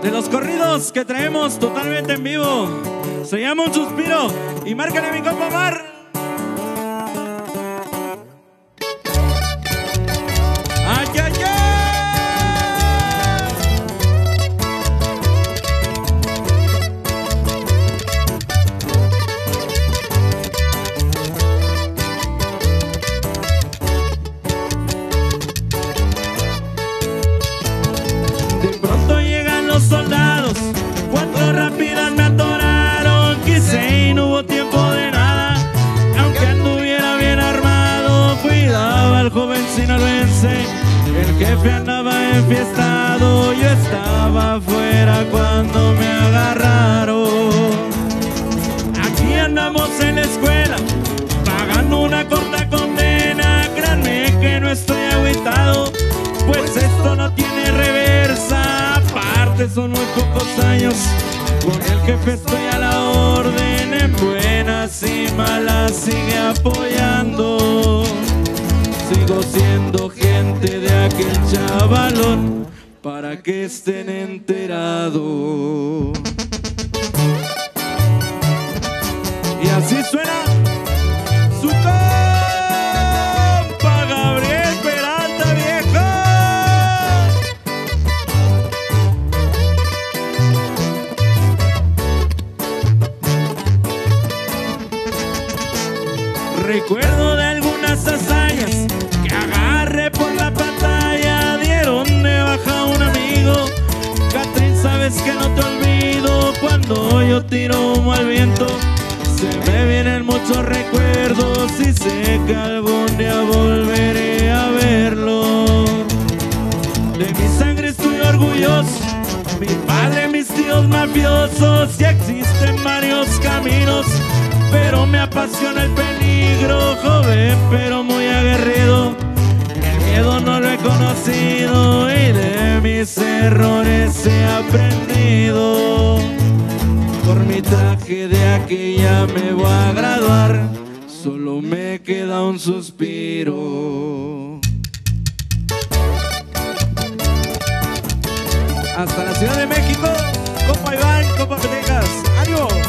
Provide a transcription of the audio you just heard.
de los corridos que traemos totalmente en vivo. Se llama Un Suspiro y márcale a mi compa Mar. ¡Ay, ay, ay! De pronto llegan los soldados, cuatro rápidas me atoraron, quise y no hubo tiempo de nada, aunque anduviera bien armado, cuidaba al joven sinaloense, el jefe andaba enfiestado, yo estaba afuera cuando me agarraron. Aquí andamos en la escuela, pagando una corta condena, créanme que no estoy agüitado, pues esto no tiene reversa, aparte son muy pocos años, con el jefe estoy a la orden, en buenas y malas sigue apoyando, sigo siendo gente de aquel chavalón, para que estén enterados. Y así suena su compa Gabriel Peralta, viejo. Recuerdo de algunas hazañas que agarré por la pantalla, dieron de baja a un amigo. Catrín, sabes que no te olvido, cuando yo tiro humo al viento, se me vienen muchos recuerdos y sé que algún día volveré a verlo. De mi sangre estoy orgulloso, mi padre, mis tíos mafiosos, y existen varios caminos, pero me apasiona el peligro, joven pero muy aguerrido. El miedo no lo he conocido y de mis errores he aprendido. Por mi tragedia que ya me voy a graduar, solo me queda un suspiro. Hasta la Ciudad de México, compa Iván, compa Petejas, ¡ánimo!